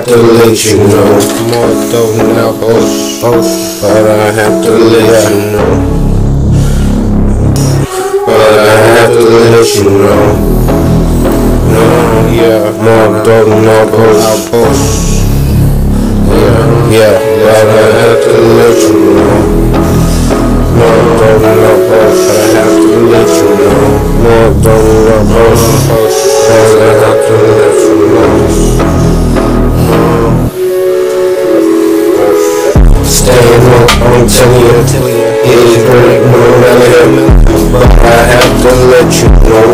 have to let you know. More dope now, but I have to let you know. But I have to let you know. No, yeah, more dope now, yeah, but I have to let you know. More dope now, but I have to let you know. More dope now, but I have to let you know. Staying up, I'm telling you, it's great, no matter but I have to let you know.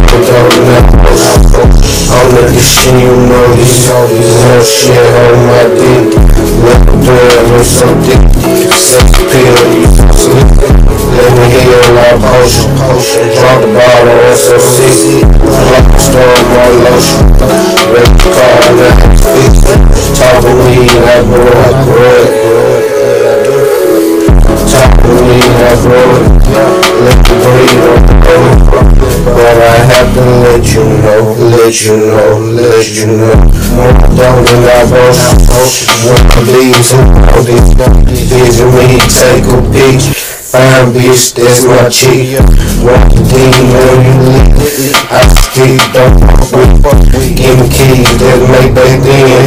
I'm the shit, you know, these all shit on my dick. Let me do it or something. Set the pill, you sleep. Let me hear your loud potion. Drop the bottle, that's so sick. Drop the storm, my lotion. Wreck the car, now fix it. Talk with me, like boy, talk with me, like boy. Let me breathe on the road. But I have to let you know. More down than I was. What the leaves and all these vision me, take a peek. Fine bitch, that's my chick. Walk the demon, you leave. I speak, don't fuck with. Give me keys, that make back then.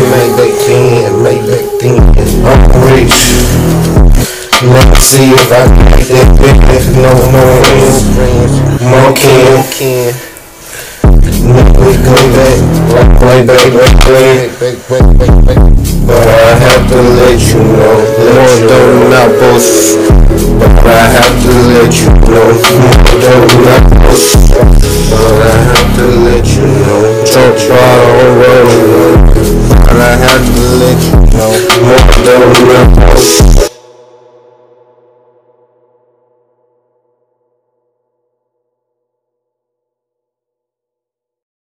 I'm rich. Let me see if I can make that bitch. No more can. We go back, way back. But I have to let you know. More dope not bullshit. But I have to let you know. More dope not bullshit. But I have to let you know. Talk about all